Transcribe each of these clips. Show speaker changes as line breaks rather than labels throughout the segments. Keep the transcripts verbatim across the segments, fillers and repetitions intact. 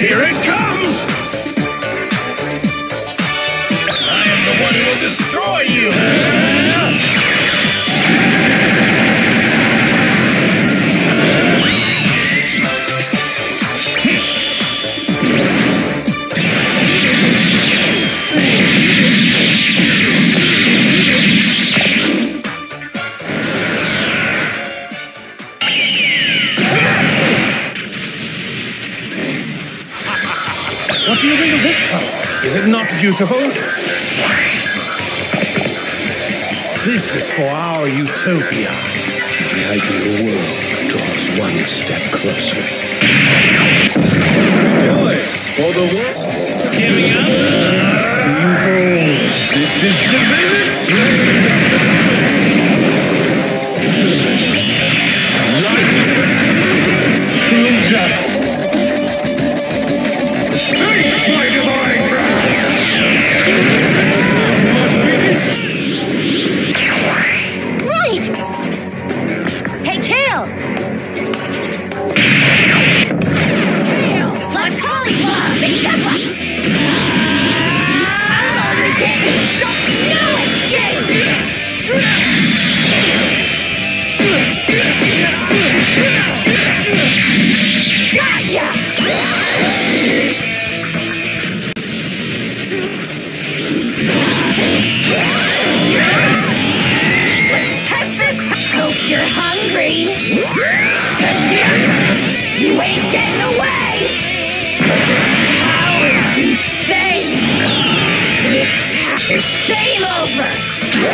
Here it comes! I am the one who will destroy you!
What do you think of this power? Is it not beautiful? This is for our utopia. The ideal world draws one step closer. Joy for the world. Giving up? Behold, this is divinity! Light, true justice.
You're hungry? You ain't getting away! This power is insane! This it's game over!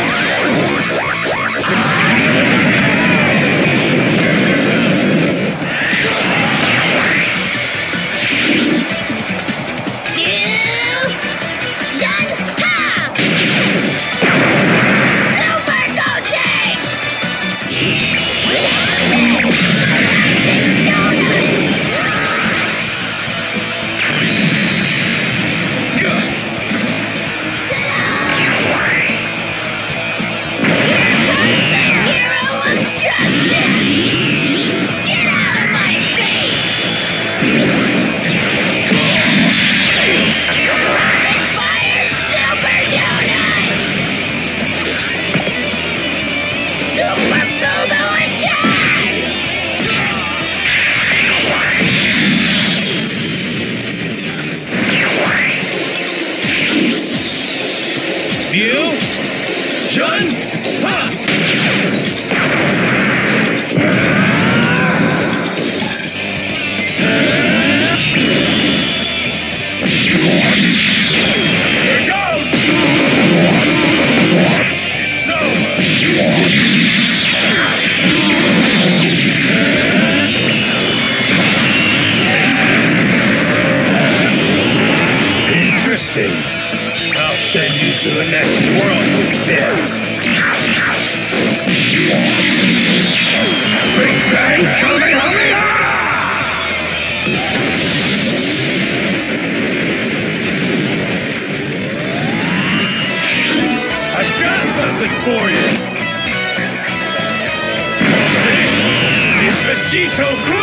I'll send you to the next world with this. Big Bang Kamehameha! I've got something for you. This is Vegito